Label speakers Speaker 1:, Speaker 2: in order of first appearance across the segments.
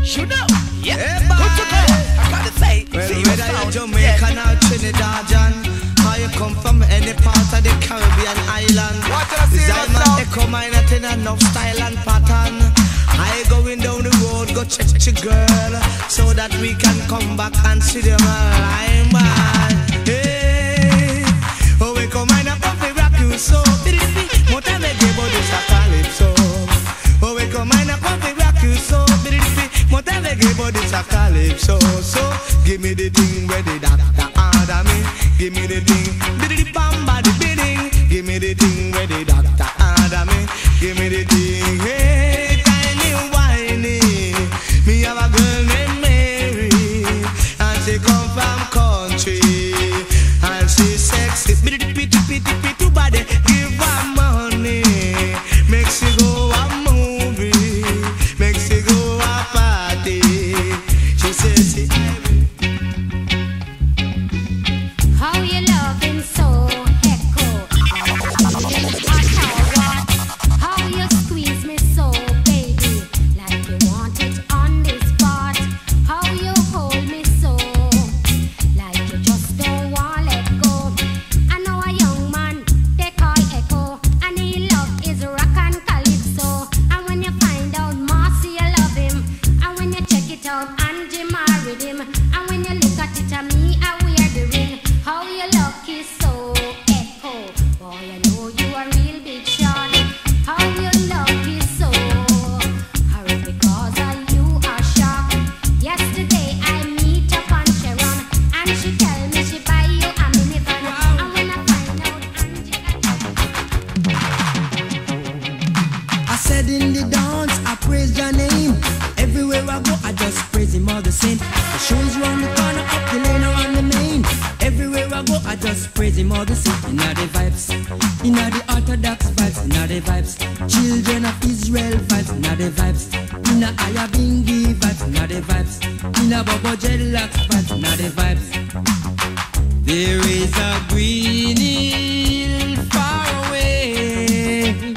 Speaker 1: You know, yeah. Good to go. I gotta say, see
Speaker 2: whether you're Jamaican or Trinidadian, or you come from any part of the Caribbean island, design man echo mine at in enough style and pattern. I going down the road, go check your girl, so that we can come back and see them alive, man. Hey, oh we come mine up and rock you so. More time I give all this a calypso. Oh we come mine up and rock you so. More time I give all this a calypso. So give me the thing where the doctor order me. Give me the thing, the bamba the bidding. Give me the thing where the doctor order me. Give me the thing, hey, tiny whiny. Me have a girl named Mary, and she come from country, and she sexy. Pity body, give her money, make she go a movie, make she go a party. She says she.
Speaker 3: How you loving so echo? How you squeeze me so, baby, like you want it on this spot. How you hold me so, like you just don't want let go. I know a young man they call Echo, and he love is rock and calypso. And when you find out Marcy, you love him, and when you check it out, Angie married him, and when you look at it, me I wear the ring. How you lucky so Echo, boy I know you a real big shot. How you lucky so, hurry because of you are shocked. Yesterday I meet up on Sharon, and she tell me she buy you a minivan. And when I find out Angie
Speaker 4: I said in the dance, I praise your name. Everywhere I go, I just praise him all the same. The shows round the corner, up the lane, around the main. Everywhere I go, I just praise him all the same. Inna the vibes, inna the Orthodox vibes, inna the vibes. Children of Israel vibes, inna the vibes. Inna Ayabingi vibes, inna the vibes. Inna Bobo Dreadlocks vibes, inna the vibes. There is a green hill far away,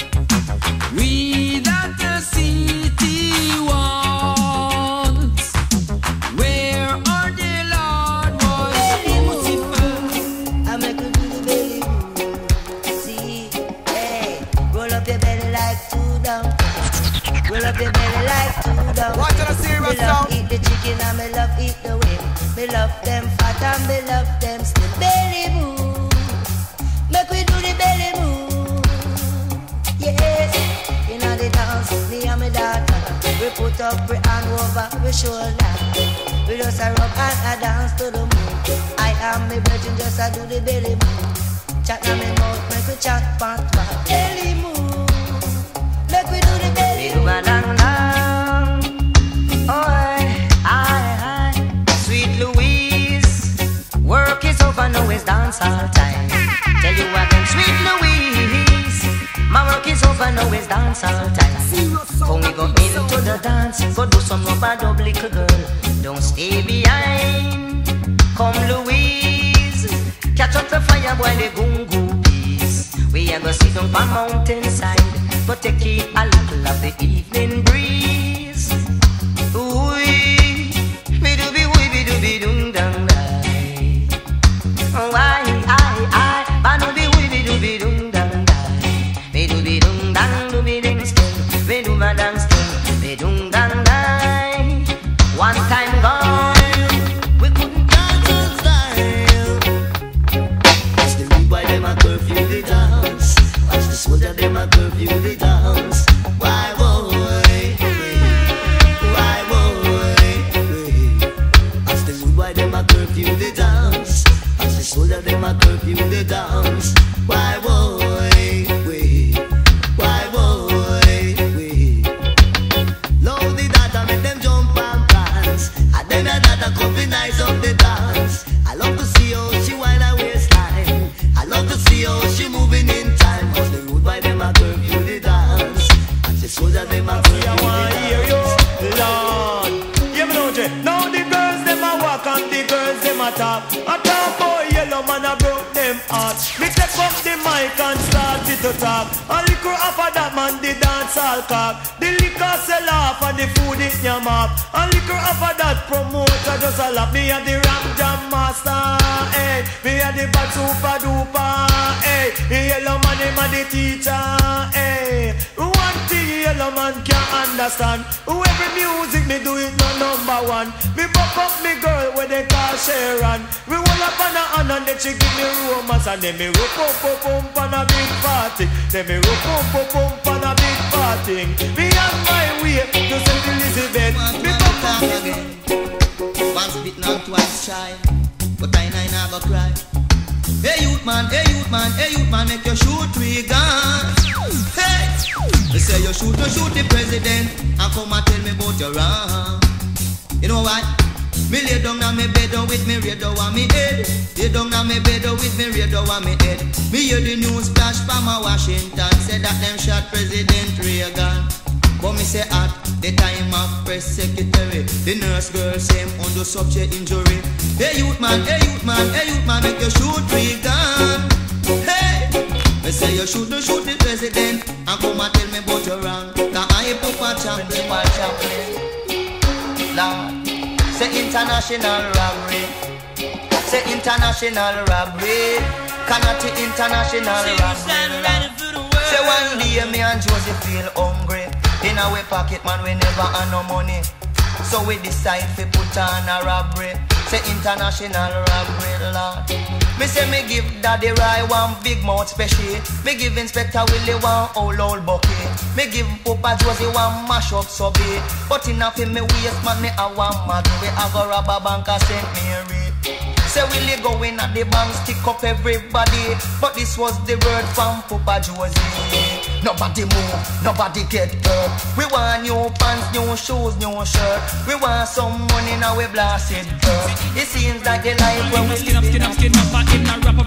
Speaker 4: without a city walls, where are the Lord was Lucifer.
Speaker 5: I make you do the belly. See, hey, roll up your belly like two down. Roll up your belly like two down.
Speaker 1: Watch on a serious
Speaker 5: Me love
Speaker 1: sound.
Speaker 5: eat the chicken and me love eat the wing. Me love them fat and me love them still. Belly move, make we do the belly move. Yes, inna the dance, me and me daughter, we put up we hand over we shoulder. We just a rub and a dance to the moon. I am me virgin, just a do the belly move. Chat na me mouth, make we chat part part. Belly move, make we do the belly move. Dang dang, oh I. Sweet Louise, work is over, now it's dance all time. Tell you again, Sweet Louise, my work is over, now it's dance all time. When we go into the dance, go do some rubber double little girl. Don't stay behind. Come Louise, catch up the fire while the gungu peace. We are gonna sit on a mountainside, but take it a little of the evening breeze. Ooh, me do be dung dang die. Oh I, ba no be dung dang die. Me do be dung dang, do be ding still. Me do my dang still, me dung dang die. One time gone, we couldn't dance in style. Watch the rude boy dem a curfew the dance. Watch the soldier dem a curfew the dance. Why boy? Why boy? Watch the rude boy dem a curfew the dance. Watch the soldier dem a curfew the dance. Why boy? Why boy? Love the data make them jump and dance. And then a data come be nice up the dance. I love to see how she wind her waistline. I love to see how she moving in time. Cause the road by them a curfew the dance. And the soldier them a curfew the dance.
Speaker 6: Lord, yeah me know Jay. Now the girls them a walk and the girls them a talk. A top boy yellow man a broke them heart. Me take up the mic and start it to talk. A liquor off of that man the dance all cock. The liquor sell off off and the food it yam up. And liquor after that promoter just a lap. Me a the Ram Jam master, hey. Me a the bad super duper, hey. The yellow man him a the teacher, hey. One thing yellow man can't understand. Every music me do it no number one. Me buck up me girl where they call Sharon. We roll up on her hand and then she give me romance. And then me rope up on a big party. Then me rope up on a big party. Me on my way to St. Elizabeth. Me buck up
Speaker 2: again. Once bitten and twice shy, but I never cry. Hey youth man, hey youth man, hey youth man, make you shoot 3 guns. Hey, they say you shoot the president, and come and tell me about your wrong. You know what? Me lay down on me bed with me radio on me head. Lay down on me bed with me radio on me head. Me hear the news flash from Washington, say that them shot President Reagan. But me say at the time of press secretary, the nurse girl same under subject injury. Hey youth man, hey youth man, hey youth man, make you shoot 3 guns. Hey, me say you shoot the president, and come and tell me about your wrong. Cause I put a champion, Lord. Say international robbery. Say international robbery. Cannot international robbery. Say one day me and Josie feel hungry. In our pocket man we never have no money. So we decide to put on a robbery. Say international robbery, Lord. Me say me give Daddy Rai one big mouth special. Me give Inspector Willie one old bucket. Me give Papa Josie one mash up subby. But enough in me waist man me a one mag. We a go rob a bank of St. Mary. Say Willie go in at the bank, stick up everybody. But this was the word from Papa Josie. Nobody move, nobody get hurt. We want new pants, new shoes, new shirt. We want some money now we blasted dirt. It seems like a life when we skin up, skin up, skin up. In a rapper,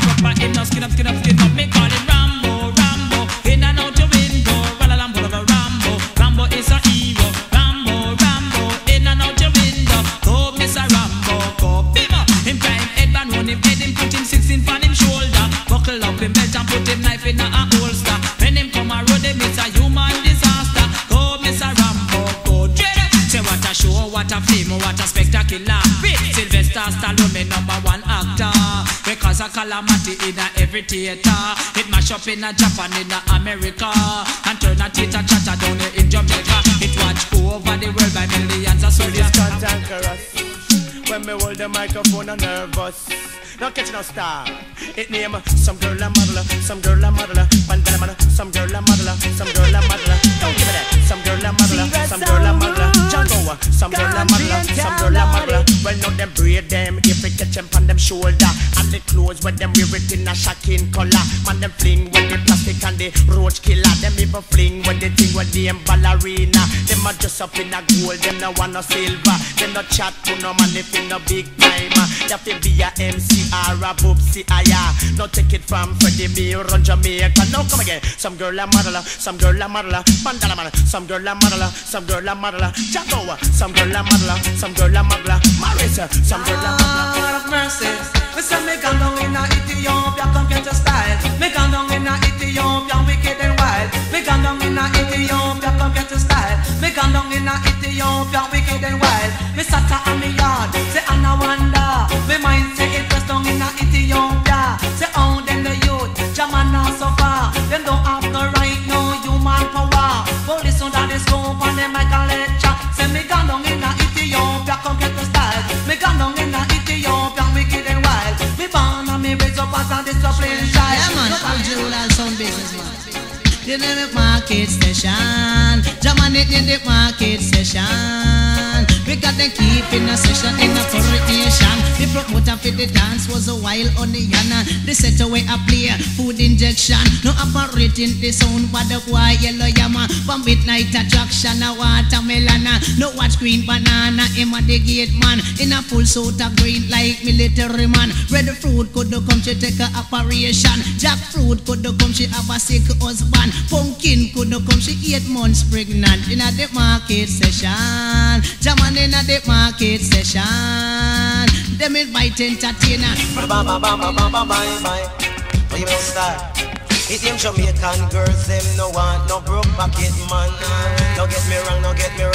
Speaker 2: in a skin up, skin up, skin up. Me call it Rambo, Rambo. In and out your window, Rambo, Rambo. Rambo is a hero, Rambo, Rambo. In and out your window, go Mr. Rambo, go Bima. Him climb head and run him head, him put him 16 on him shoulder. Buckle up him belt and put him knife in a holster. When him come a road, him it's a human disaster. Go Mr. Rambo, go dread. Say what a show, what a film, what a spectacular. Sylvester Stallone, me #1 actor. Because a calamity in a every theater. It mash up in a Japan, in a America. And turn a theater chatter down in Jamaica. It watch over the world by millions of soldiers.
Speaker 6: Cantankerous. When me hold the microphone, I'm nervous. Not catching no star. It name some girl a modeler, some girl a modeler, bandana man, some girl a modeler, some girl a modeler. Don't give me that. Some girl a modeler, some girl a modeler. Django, some girl a modeler, some girl a modeler. Well, now them braid them if we catch them on them shoulder, and the clothes when them wear it in a shocking color. Man them fling with the plastic and the roach killer. Them even fling with the thing with the ballerina. Them a dress up in a gold, them no want no silver. Them no chat to no man if in no big time. You have to be a MC. A boopsie aya. No take it from Freddie B. Run Jamaica. Now come again. Some girl a modeler, some girl a modeler, bandana man. Some girl a modeler, some girl a modeler. Jagoa, some girl a modeler, some girl a modeler. Marissa, some girl a modeler.
Speaker 2: Lord of mercy, me say me gone down in a Ethiopia, come get your style. Me gone down in a Ethiopia, wicked and wild. Me gone down in a Ethiopia, come get your style. Me gone down in a Ethiopia, wicked and wild. Me sat on me yard, say and I wonder. Me mind say it was down in a Ethiopia. Say how them the youth, Jaman now so far. Them don't have no right, no human power. Police on that is scope and them like a lecture. Say me gone down in a Ethiopia, come get your style. Me gone down in a Ethiopia, wicked and wild. Me born and me raise up as a disciplined child.
Speaker 4: Yeah man, all Jural sound business man. You need the market station. Jaman it in the market station. We got them keeping a session in a correlation. The promoter for the dance was a wild onion. They set away a player, food injection. No operating the sound, but the boy yellow yama. From midnight attraction, a watermelon. No watch green banana, him a the gate man. In a full suit of green like military man. Red fruit could come she take a operation. Jackfruit could come she have a sick husband. Pumpkin could come she 8 months pregnant. In a the market session, Jaman in a the market session. Them invite entertainer.
Speaker 2: Bye. What you mean start? It's them Jamaican girls, them no want no broke pocket man. Don't get me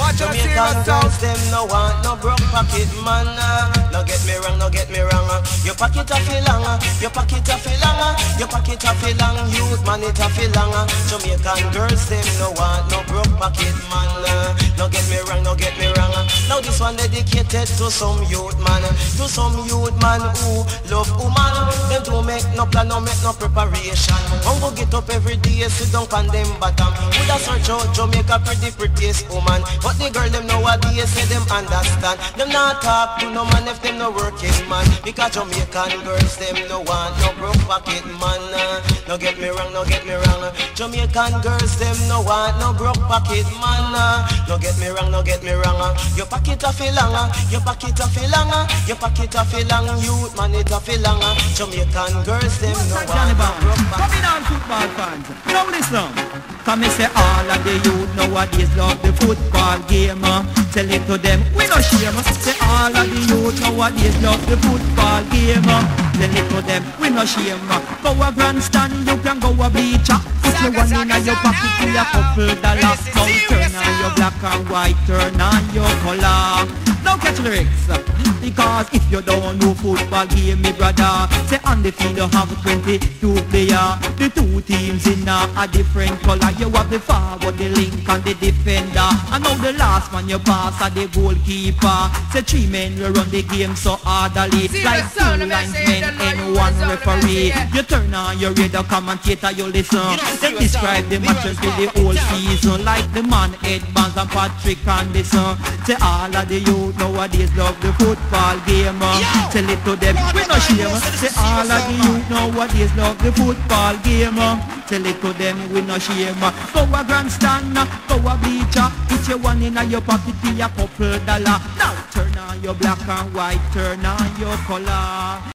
Speaker 6: Jamaican girls, them no want no broke pocket man. No get me wrong, no get me wrong. Your pocket a feel long, your pocket a feel long, your pocket a feel long. Youth man it a feel long. Jamaican girls, them no want no broke pocket man. No get me wrong, no get me wrong. Now this one dedicated to some youth man, to some youth man who love woman. Them don't make no plan, no make no preparation. One go get up every day, sit down on them bottom. Would a search out Jamaica prettiest woman, but the girl them nowadays say them understand. Them not talk to no man if them no working man, because Jamaican girls them no want no broke pocket man. No get me wrong, no get me wrong. Jamaican girls them no want no broke pocket man. No get me wrong, no get me wrong. Your pocket a feel long, your pocket a feel long, your pocket a feel long. Youth man it a feel long. Jamaican girls them no want no broke pocket.
Speaker 4: Coming on football fans, now listen. Come and say all of the youth nowadays love the football game. Tell it to them, we no shame. Say all of the youth nowadays love the football game. Tell it to them, we no shame. Go a grandstand, you can go a bleacher. Put your one in your pocket with a couple dollars. Now turn on your black and white, turn on your color. Now catch the lyrics. Because if you don't know football game, me brother, say on the field you have 22 players. The two teams in a different color. You have the forward, the link and the defender. And now the last man you pass are the goalkeeper. Say 3 men will run the game so orderly. Like 2 linesmen and 1 referee. You turn on your radio commentator, you listen. They describe the matches for the whole season. Like the man Ed Barnes and Patrick Anderson. Say all of the youth nowadays love the football game. Tell it to them, we no shame. Say all of the youth nowadays love the football game. Tell it to them, we no shame. Go a grandstand, go a bleacher. Put your one in your pocket for a couple dollar. Now turn on your black and white, turn on your color.